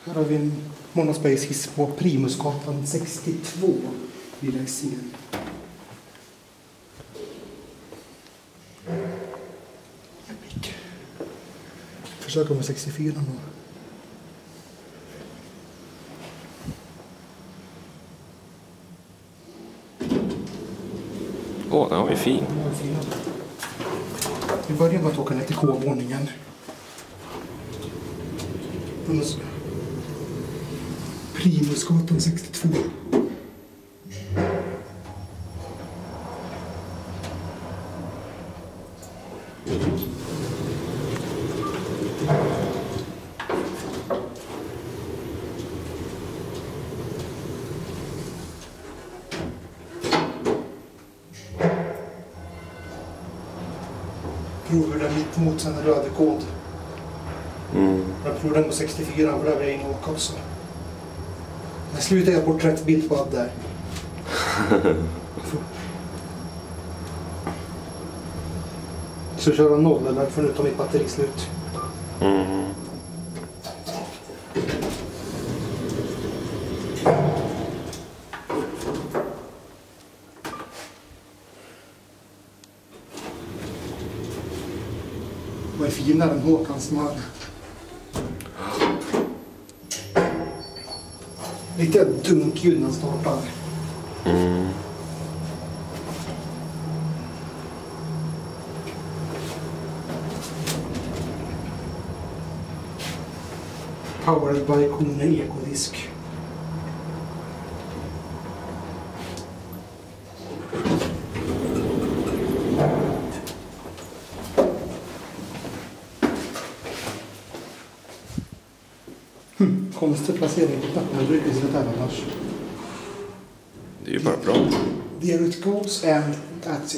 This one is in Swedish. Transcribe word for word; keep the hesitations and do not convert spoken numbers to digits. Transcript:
Här har vi en Monospace hiss på Primusgatan sextiotvå vid Essingen. Försöker med sextiofyra nu. Åh, oh, den var ju fin. Den var ju fin. Vi börjar med att åka ner till K-våningen. Primusgatan sextiotvå. Provar den mitt mot sen en röd kod. Mm. Jag provar den på sextiofyra för där var jag inne och åka också. Jag slutade jag porträttbild på där. Så köra noll eller förutom mitt batteri slut. Mm. Vad är finare än Håkans smör? Lite dunkgyllene startar. Mm. Powered by Kone Ekodisk. Hmm, konstig placering på knappen. Det brukar se där annars. Det är ju bara bra. There it goes and that's it.